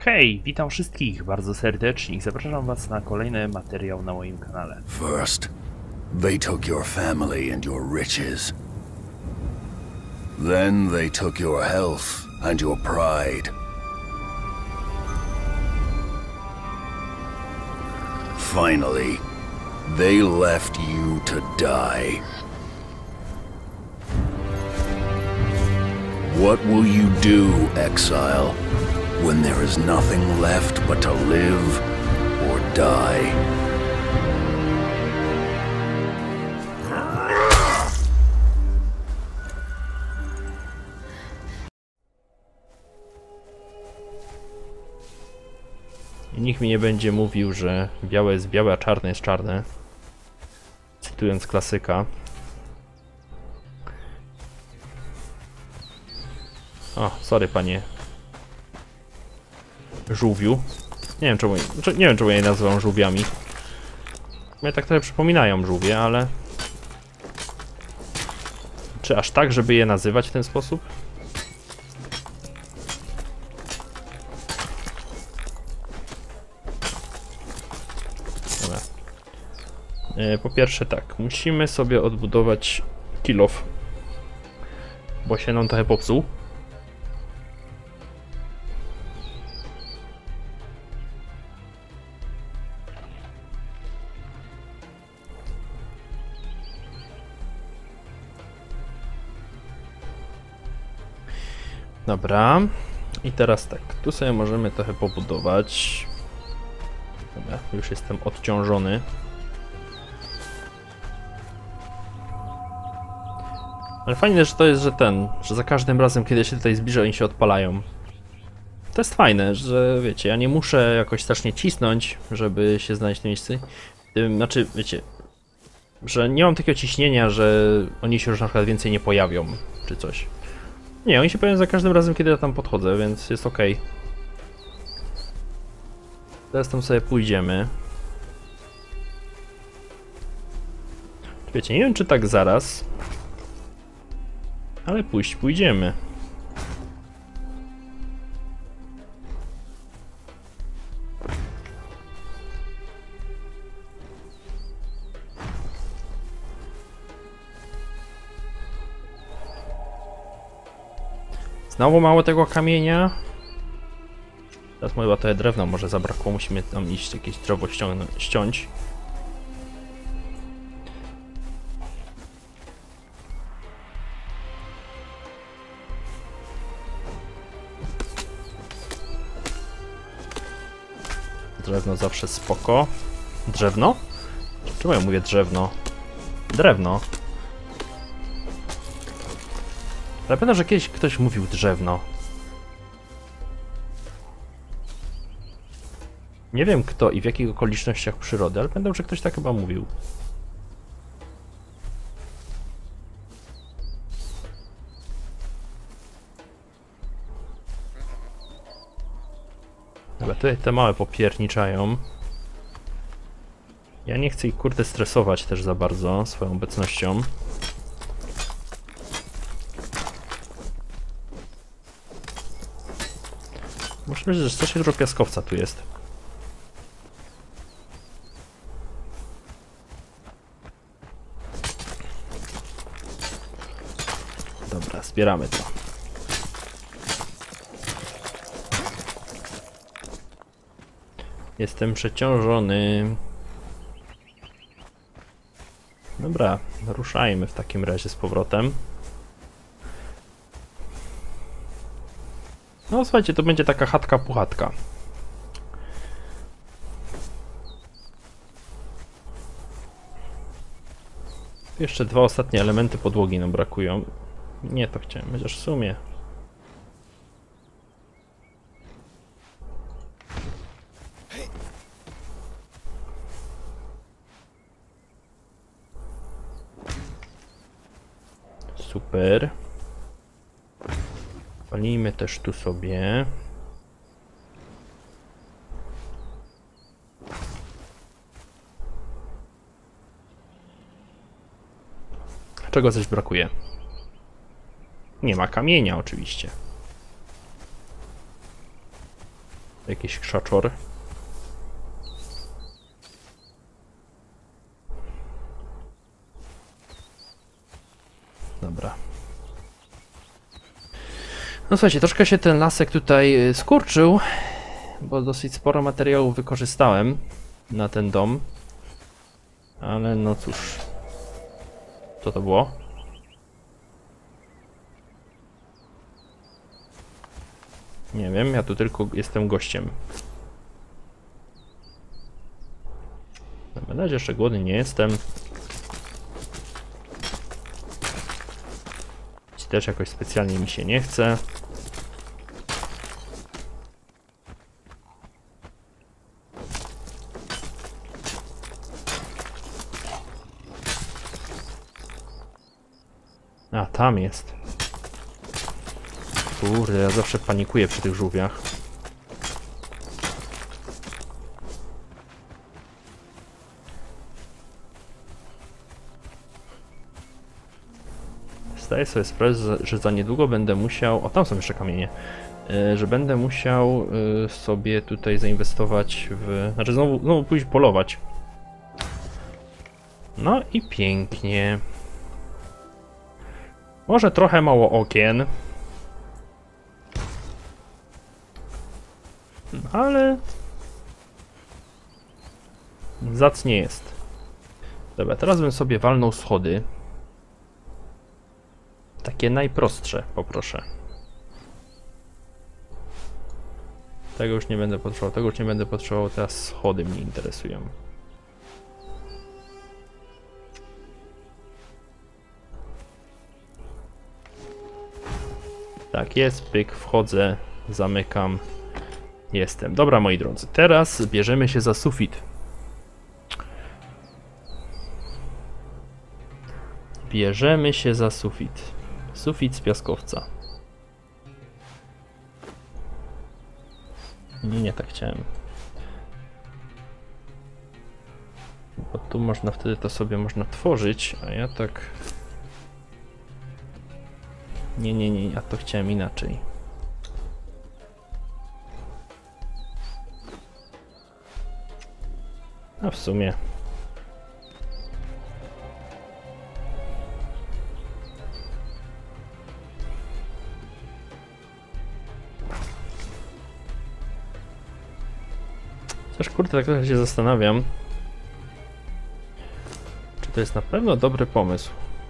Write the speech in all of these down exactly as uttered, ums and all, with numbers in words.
Hej, witam wszystkich bardzo serdecznie i zapraszam was na kolejny materiał na moim kanale. First, they took your family and your riches. Then they took your health and your pride. Finally, they left you to die. What will you do, exile, when there is nothing left but to live or die? I nikt mi nie będzie mówił, że białe jest białe, a czarne jest czarne. Cytując klasyka. O, sorry panie żółwiu. Nie wiem czemu, nie wiem czemu je nazywam żółwiami. Mnie tak trochę przypominają żółwie, ale... Czy aż tak, żeby je nazywać w ten sposób? Dobra. E, po pierwsze tak, musimy sobie odbudować kill off, bo się nam trochę popsuł. Dobra, i teraz tak, tu sobie możemy trochę pobudować. Dobra, już jestem odciążony. Ale fajne, że to jest, że ten, że za każdym razem, kiedy się tutaj zbliża, oni się odpalają. To jest fajne, że wiecie, ja nie muszę jakoś strasznie cisnąć, żeby się znaleźć w tym miejscu. Znaczy, wiecie, że nie mam takiego ciśnienia, że oni się już na przykład więcej nie pojawią, czy coś. Nie, oni się pojawiają za każdym razem, kiedy ja tam podchodzę, więc jest ok. Teraz tam sobie pójdziemy. Wiecie, nie wiem czy tak zaraz, ale pójść pójdziemy. Znowu mało tego kamienia. Teraz chyba trochę drewna może zabrakło, musimy tam iść jakieś drzewo ściąć. Drewno zawsze spoko. Drzewno? Czemu ja mówię drzewno? Drewno. Ale pamiętam, że kiedyś ktoś mówił drzewno. Nie wiem kto i w jakich okolicznościach przyrody, ale pamiętam, że ktoś tak chyba mówił. Ale tutaj te małe popierniczają. Ja nie chcę ich kurde stresować też za bardzo swoją obecnością. Muszę powiedzieć, że coś dużo piaskowca tu jest. Dobra, zbieramy to. Jestem przeciążony. Dobra, ruszajmy w takim razie z powrotem. No słuchajcie, to będzie taka chatka puchatka. Jeszcze dwa ostatnie elementy podłogi nam brakują. Nie to chciałem, chociaż w sumie. Super. Palimy też tu sobie. Czego coś brakuje? Nie ma kamienia oczywiście. Jakiś krzaczor. Dobra. No słuchajcie, troszkę się ten lasek tutaj skurczył, bo dosyć sporo materiału wykorzystałem na ten dom. Ale no cóż. Co to było? Nie wiem, ja tu tylko jestem gościem. Na razie jeszcze głodny nie jestem. Też jakoś specjalnie mi się nie chce. A, tam jest. Kurde, ja zawsze panikuję przy tych żółwiach. Zdaję sobie sprawę, że za niedługo będę musiał... O, tam są jeszcze kamienie. Że będę musiał sobie tutaj zainwestować w... Znaczy znowu, znowu pójść polować. No i pięknie. Może trochę mało okien. Ale... zacnie jest. Dobra, teraz bym sobie walnął schody. Takie najprostsze, poproszę. Tego już nie będę potrzebował, tego już nie będę potrzebował, teraz schody mnie interesują. Tak jest, pyk, wchodzę, zamykam, jestem. Dobra, moi drodzy, teraz bierzemy się za sufit. Bierzemy się za sufit. Sufit z piaskowca. Nie, nie tak chciałem. Bo tu można wtedy to sobie można tworzyć, a ja tak... Nie, nie, nie, ja to chciałem inaczej. A w sumie... Też kurde, tak trochę się zastanawiam, czy to jest na pewno dobry pomysł.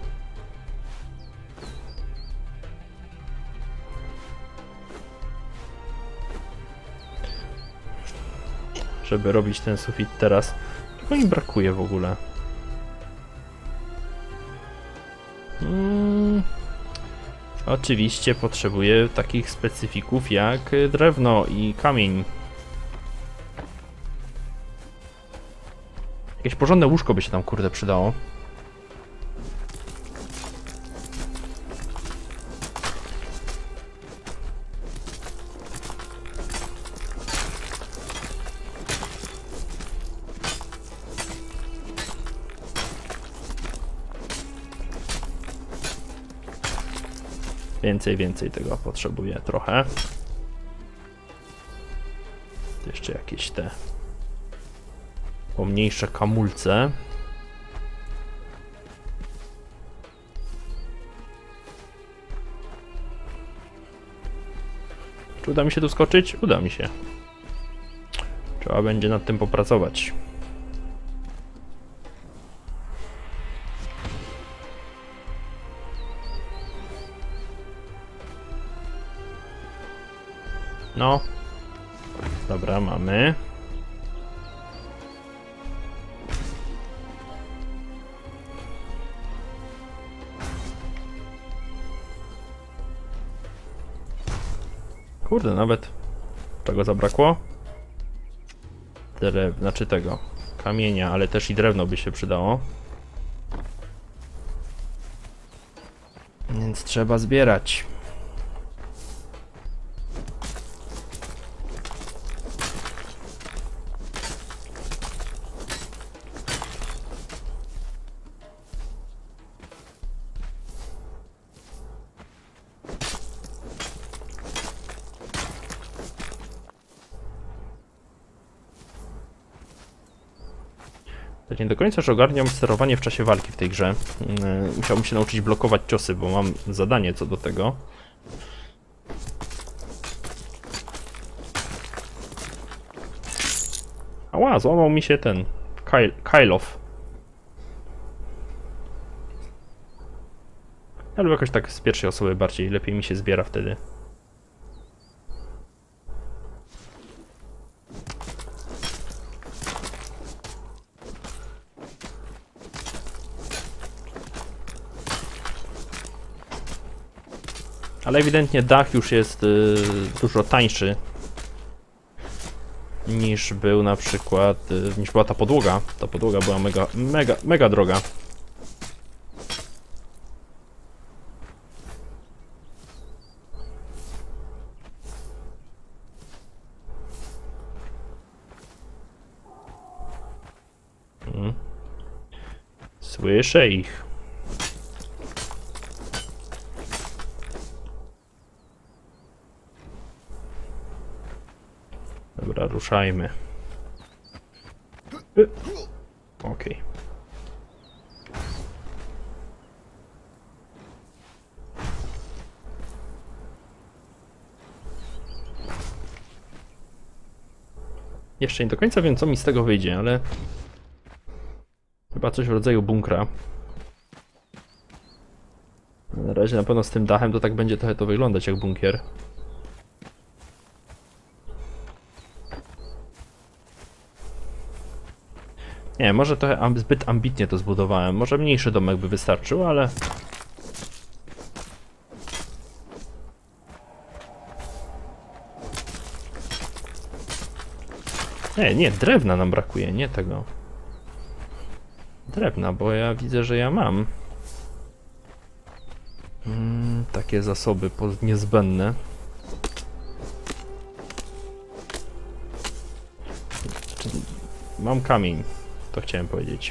Żeby robić ten sufit teraz. Czego mi brakuje w ogóle? Hmm. Oczywiście potrzebuję takich specyfików jak drewno i kamień. Jakieś porządne łóżko by się tam kurde przydało. Więcej, więcej tego potrzebuję trochę. Jeszcze jakieś te pomniejsze kamulce. Czy uda mi się tu skoczyć? Uda mi się. Trzeba będzie nad tym popracować. No. Dobra, mamy. Kurde, nawet czego zabrakło? Drew, znaczy tego kamienia, ale też i drewno by się przydało. Więc trzeba zbierać. Tak nie do końca już ogarniam sterowanie w czasie walki w tej grze. Yy, musiałbym się nauczyć blokować ciosy, bo mam zadanie co do tego. Ała, złamał mi się ten Kyle, Kyloff. Ale jakoś tak z pierwszej osoby bardziej, lepiej mi się zbiera wtedy. Ale ewidentnie dach już jest y, dużo tańszy niż był na przykład, y, niż była ta podłoga. Ta podłoga była mega, mega, mega droga. Hmm. Słyszę ich. Dobra, ruszajmy. Y Okej. Okay. Jeszcze nie do końca wiem, co mi z tego wyjdzie, ale chyba coś w rodzaju bunkra. Na razie na pewno z tym dachem to tak będzie trochę to wyglądać jak bunkier. Nie, może trochę amb zbyt ambitnie to zbudowałem. Może mniejszy domek by wystarczył, ale... Nie, nie, drewna nam brakuje, nie tego. Drewna, bo ja widzę, że ja mam. Mm, takie zasoby niezbędne. Mam kamień. To chciałem powiedzieć.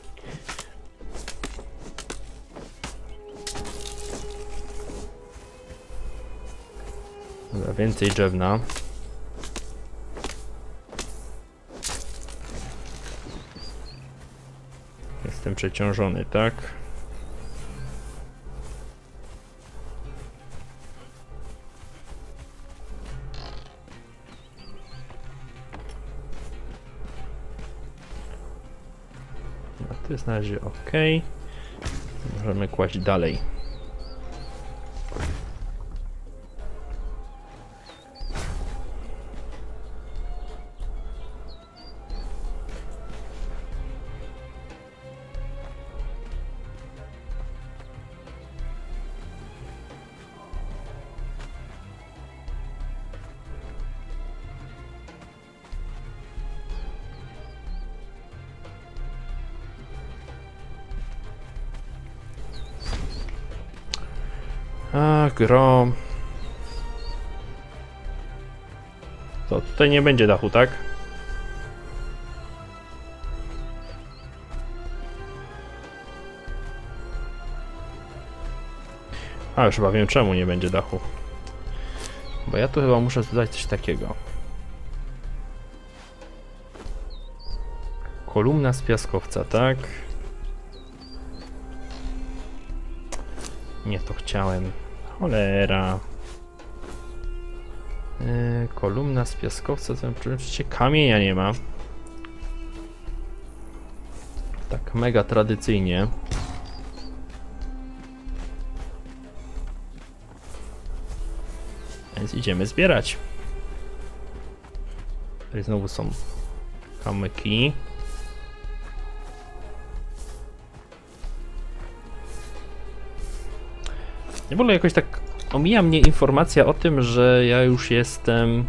Dobra, więcej drewna. Jestem przeciążony, tak? To jest na razie ok. Możemy kłaść dalej. A, grom. To tutaj nie będzie dachu, tak? A, już chyba wiem czemu nie będzie dachu. Bo ja tu chyba muszę dodać coś takiego. Kolumna z piaskowca, tak? Nie to chciałem. Cholera. Yy, kolumna z piaskowca, to oczywiście kamienia nie ma. Tak mega tradycyjnie. Więc idziemy zbierać. Tutaj znowu są kamyki. W ogóle jakoś tak omija mnie informacja o tym, że ja już jestem...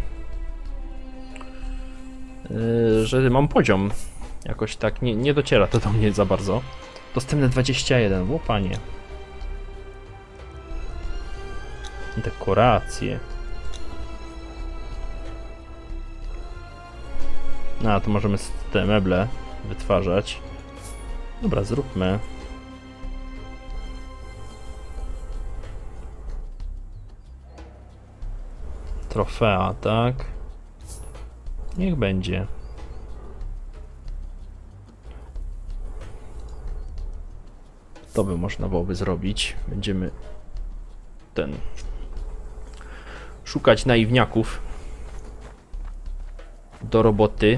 Yy, że mam poziom. Jakoś tak nie, nie dociera to do mnie za bardzo. Dostępne dwadzieścia jeden, łopanie. I dekoracje. A, to możemy te meble wytwarzać. Dobra, zróbmy. Trofea, tak? Niech będzie. to by można byłoby zrobić. Będziemy ten szukać naiwniaków do roboty.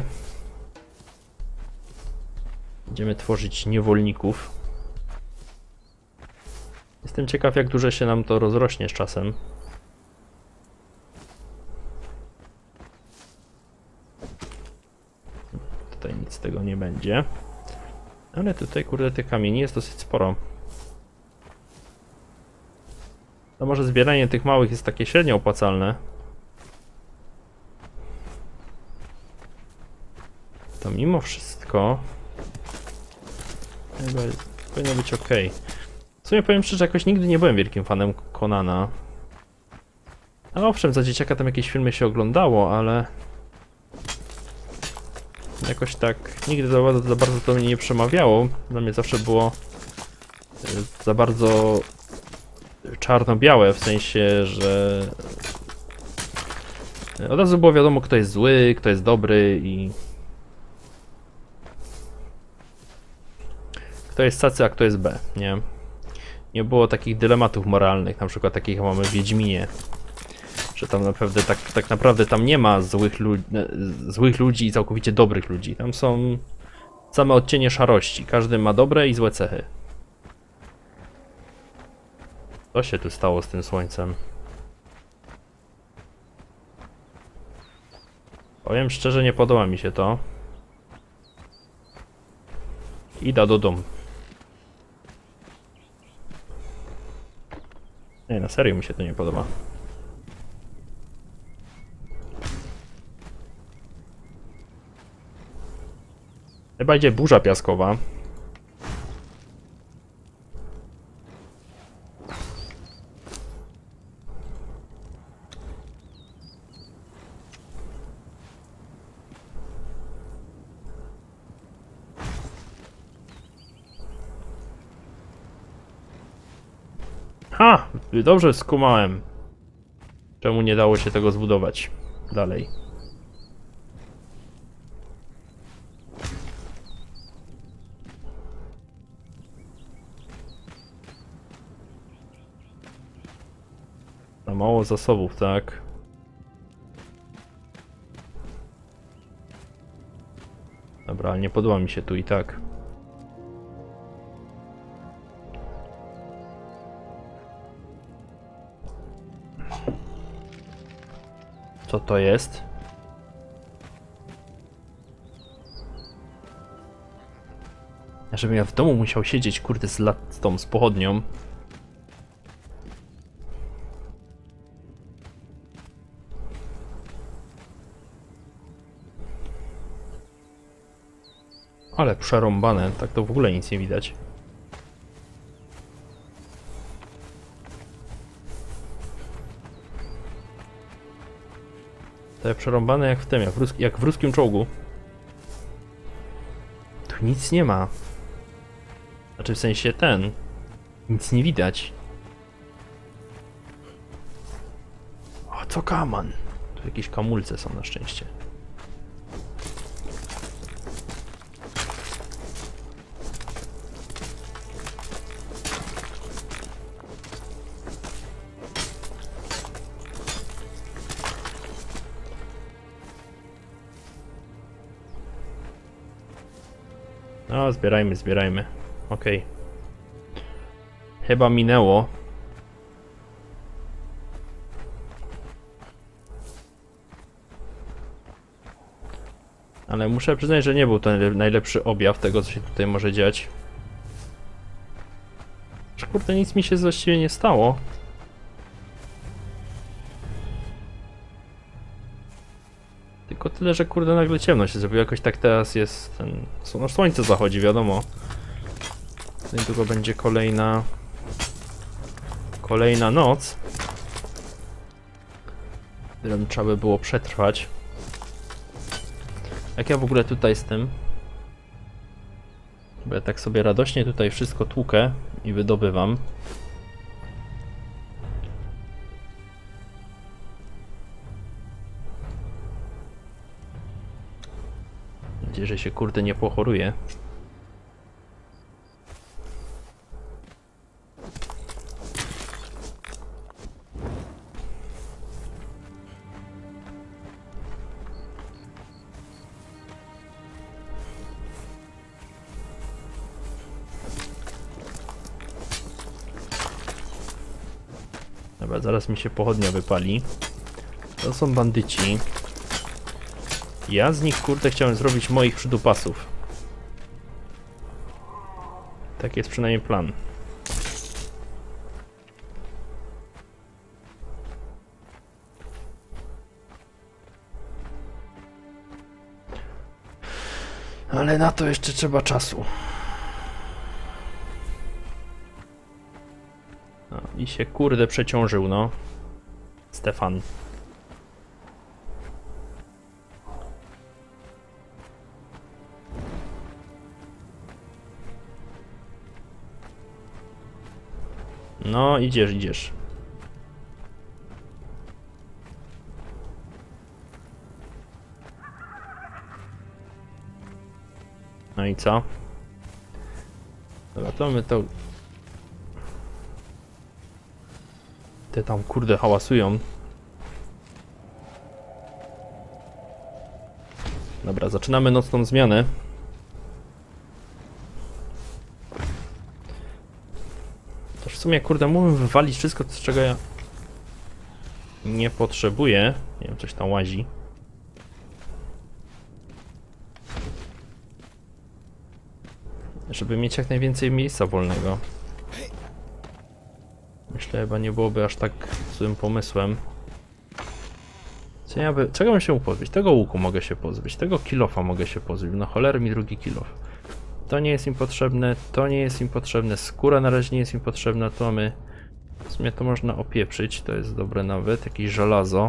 Będziemy tworzyć niewolników. Jestem ciekaw, jak dużo się nam to rozrośnie z czasem. Tutaj nic z tego nie będzie. Ale tutaj, kurde, tych kamieni jest dosyć sporo. No może zbieranie tych małych jest takie średnio opłacalne. To mimo wszystko chyba powinno być ok. W sumie powiem szczerze, jakoś nigdy nie byłem wielkim fanem Conana. Ale owszem, za dzieciaka tam jakieś filmy się oglądało, ale jakoś tak nigdy za bardzo, za bardzo to mnie nie przemawiało. Dla mnie zawsze było za bardzo czarno-białe, w sensie, że od razu było wiadomo, kto jest zły, kto jest dobry i kto jest cacy, a kto jest B, nie? Nie było takich dylematów moralnych, na przykład takich jak mamy w Wiedźminie. Że tam naprawdę, tak, tak naprawdę tam nie ma złych, lu złych ludzi i całkowicie dobrych ludzi. Tam są same odcienie szarości. Każdy ma dobre i złe cechy. Co się tu stało z tym słońcem? Powiem szczerze, nie podoba mi się to. Idę do domu. Nie, na serio mi się to nie podoba. Chyba idzie burza piaskowa. Ha! Dobrze skumałem. Czemu nie dało się tego zbudować dalej? Za mało zasobów, tak? Dobra, ale nie podoba mi się tu i tak. Co to jest? Ja żebym ja w domu musiał siedzieć, kurde, z lat z tą z pochodnią. Ale przerąbane, tak to w ogóle nic nie widać. Te przerąbane jak w tym, jak w, rus jak w ruskim czołgu. Tu nic nie ma. Znaczy w sensie ten. Nic nie widać. O, co kaman? Tu jakieś kamulce są na szczęście. No, zbierajmy, zbierajmy. Okej. Okay. Chyba minęło. Ale muszę przyznać, że nie był to najlepszy objaw tego, co się tutaj może dziać. Że kurde, nic mi się właściwie nie stało. Tylko tyle, że kurde nagle ciemno się zrobiło. Jakoś tak teraz jest ten... No słońce zachodzi, wiadomo. Niedługo będzie kolejna... Kolejna noc. Którą trzeba by było przetrwać. Jak ja w ogóle tutaj z tym? Bo ja tak sobie radośnie tutaj wszystko tłukę i wydobywam. Mam nadzieję, że się kurde nie pochoruje. Dobra, zaraz mi się pochodnia wypali. To są bandyci. Ja z nich, kurde, chciałem zrobić moich przydupasów. Tak jest przynajmniej plan. Ale na to jeszcze trzeba czasu. No, i się kurde przeciążył, no. Stefan. No, idziesz, idziesz. No i co? Dobra, to my to... Te tam kurde hałasują. Dobra, zaczynamy nocną zmianę. To w sumie kurde mógłbym wywalić wszystko, czego ja nie potrzebuję. Nie wiem, coś tam łazi. Żeby mieć jak najwięcej miejsca wolnego. Myślę, chyba nie byłoby aż tak złym pomysłem. Co ja by... Czego bym się mógł pozbyć? Tego łuku mogę się pozbyć, tego kilofa mogę się pozbyć. No cholery mi drugi kilof. To nie jest im potrzebne, to nie jest im potrzebne, skóra na razie nie jest im potrzebna, to mamy... W sumie to można opieprzyć, to jest dobre nawet. Jakieś żelazo.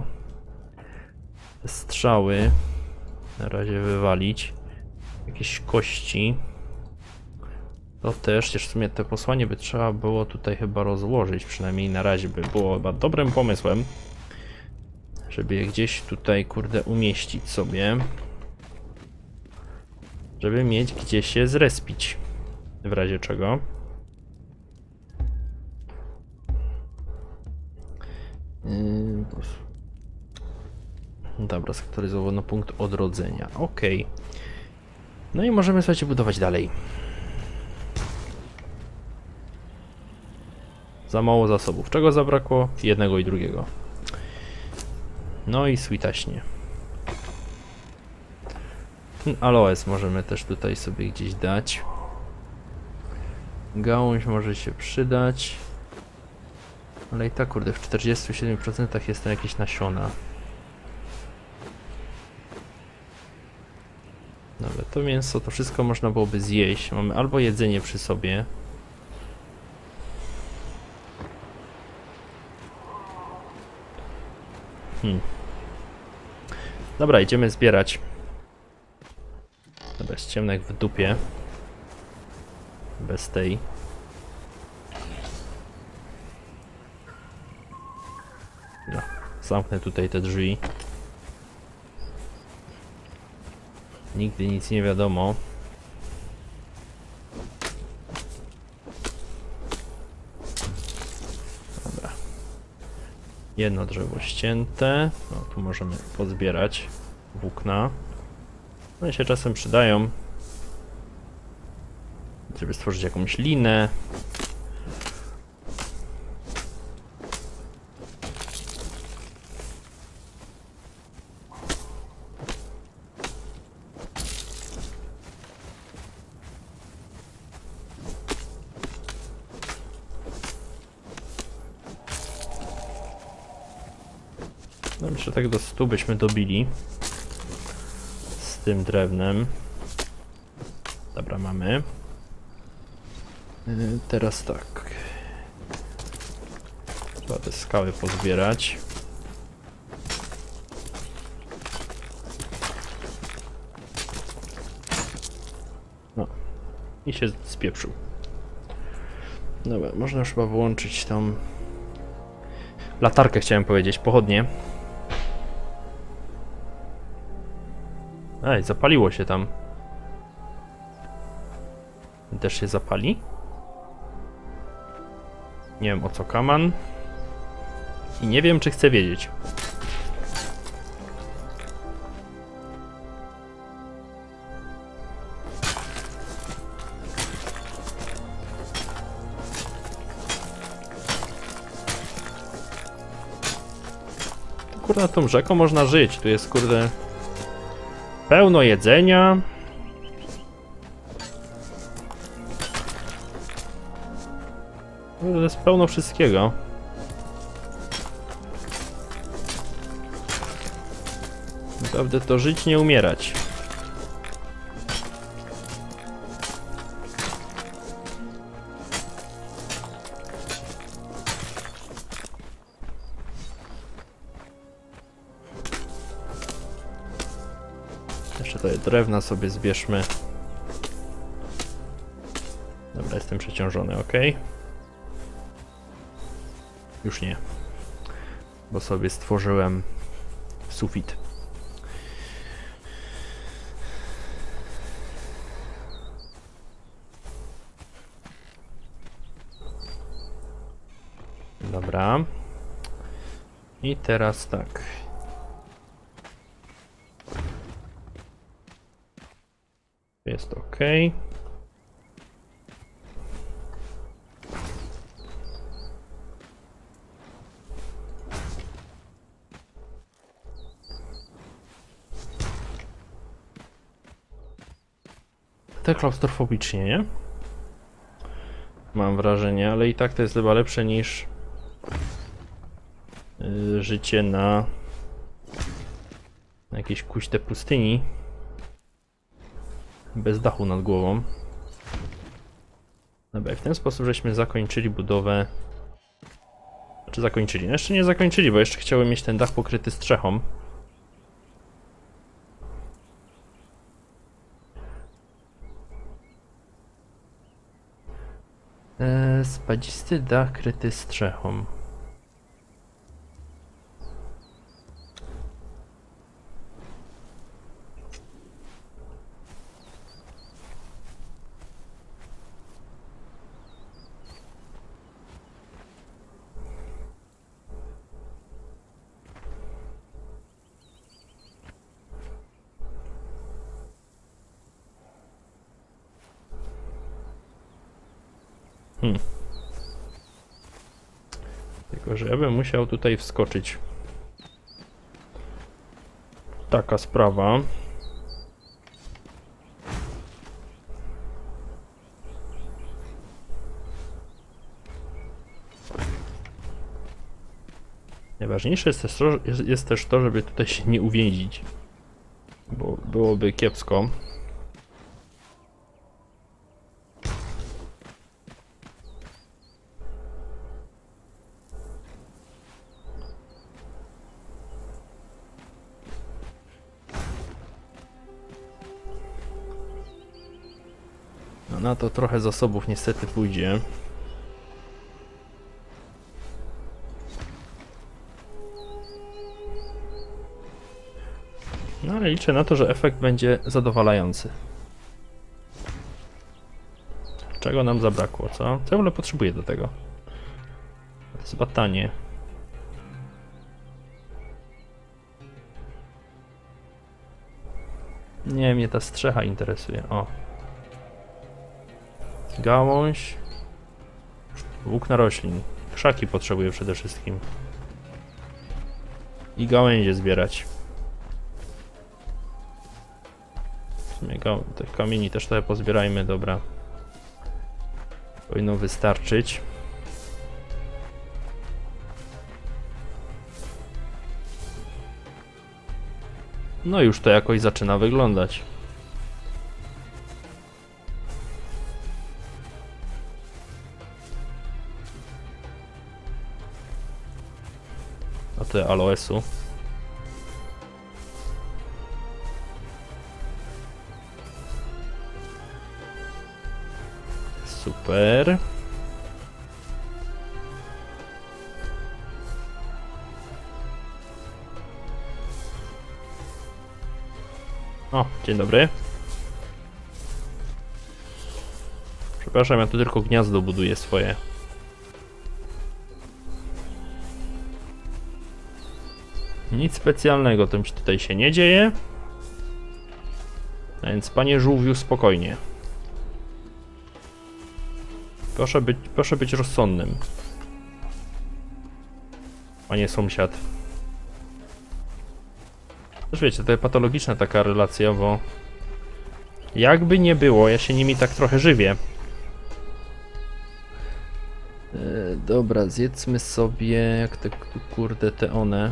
Strzały. Na razie wywalić. Jakieś kości. To też, też w sumie te posłanie by trzeba było tutaj chyba rozłożyć, przynajmniej na razie by było chyba dobrym pomysłem, żeby je gdzieś tutaj, kurde, umieścić sobie, żeby mieć gdzie się zrespić, w razie czego. Yy, dobra, zaktualizowano punkt odrodzenia, ok. No i możemy, słuchajcie, budować dalej. Za mało zasobów. Czego zabrakło? Jednego i drugiego. No i switaśnie. Ten aloes możemy też tutaj sobie gdzieś dać. Gałąź może się przydać. Ale i tak, kurde, w czterdziestu siedmiu procentach jest to jakieś nasiona. Dobra, to mięso, to wszystko można byłoby zjeść. Mamy albo jedzenie przy sobie. Hmm. Dobra, idziemy zbierać. Dobra, jest ciemno jak w dupie. Bez tej. No, zamknę tutaj te drzwi. Nigdy nic nie wiadomo. Dobra. Jedno drzewo ścięte. No, tu możemy pozbierać włókna. One się czasem przydają, żeby stworzyć jakąś linę. No myślę, tak do stu byśmy dobili z tym drewnem. Dobra, mamy. Yy, teraz tak. Trzeba te skały pozbierać. No. I się spieprzył. Dobra, można już chyba wyłączyć tą latarkę, chciałem powiedzieć, pochodnie. Ej, zapaliło się tam. Też się zapali? Nie wiem, o co kaman. I nie wiem, czy chcę wiedzieć. kurde, nad tą rzeką można żyć. Tu jest, kurde, pełno jedzenia. Kurde, jest pełno wszystkiego. Naprawdę to żyć, nie umierać. Jeszcze te drewna sobie zbierzmy. Dobra, jestem przeciążony, ok. Już nie. Bo sobie stworzyłem sufit. Dobra. I teraz tak. Jest ok. Te klaustrofobicznie, nie? Mam wrażenie, ale i tak to jest chyba lepsze niż yy, życie na, na jakiejś kuźte pustyni bez dachu nad głową. Dobra, i w ten sposób żeśmy zakończyli budowę. Znaczy zakończyli? No jeszcze nie zakończyli, bo jeszcze chciałem mieć ten dach pokryty strzechą. Eee, spadzisty dach kryty strzechą. Hmm. Tylko, że ja bym musiał tutaj wskoczyć. Taka sprawa. Najważniejsze jest też, to, jest, jest też to, żeby tutaj się nie uwięzić. Bo byłoby kiepsko. No na to trochę zasobów niestety pójdzie. No ale liczę na to, że efekt będzie zadowalający. Czego nam zabrakło, co? Co ja w ogóle potrzebuję do tego? To jest chyba tanie. Nie, mnie ta strzecha interesuje. O. Gałąź. Włókna roślin. Krzaki potrzebuję przede wszystkim. I gałęzie zbierać. W sumie tych kamieni też trochę pozbierajmy, dobra. Powinno wystarczyć. No już to jakoś zaczyna wyglądać. A te aloesu. Super. O, dzień dobry. Przepraszam, ja tu tylko gniazdo buduję swoje. Nic specjalnego tym tutaj się nie dzieje. A więc panie żółwiu, spokojnie. Proszę być, proszę być rozsądnym. Panie sąsiad. Też wiecie, to jest patologiczna taka relacja, bo jakby nie było, ja się nimi tak trochę żywię. E, dobra, zjedzmy sobie, jak te kurde te one.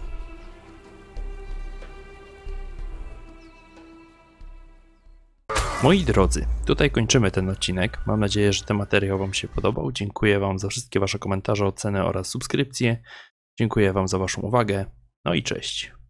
Moi drodzy, tutaj kończymy ten odcinek. Mam nadzieję, że ten materiał Wam się podobał. Dziękuję Wam za wszystkie Wasze komentarze, oceny oraz subskrypcje. Dziękuję Wam za Waszą uwagę. No i cześć.